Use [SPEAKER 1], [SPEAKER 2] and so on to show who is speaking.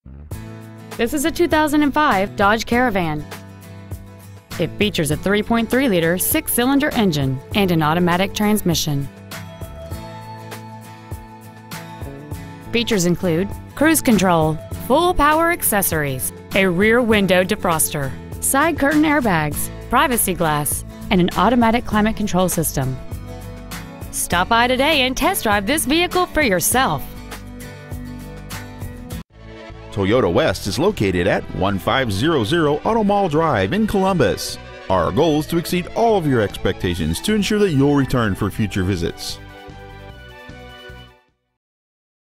[SPEAKER 1] This is a 2005 Dodge Caravan. It features a 3.3-liter six-cylinder engine and an automatic transmission. Features include cruise control, full power accessories, a rear window defroster, side curtain airbags, privacy glass, and an automatic climate control system. Stop by today and test drive this vehicle for yourself.
[SPEAKER 2] Toyota West is located at 1500 Auto Mall Drive in Columbus. Our goal is to exceed all of your expectations to ensure that you'll return for future visits.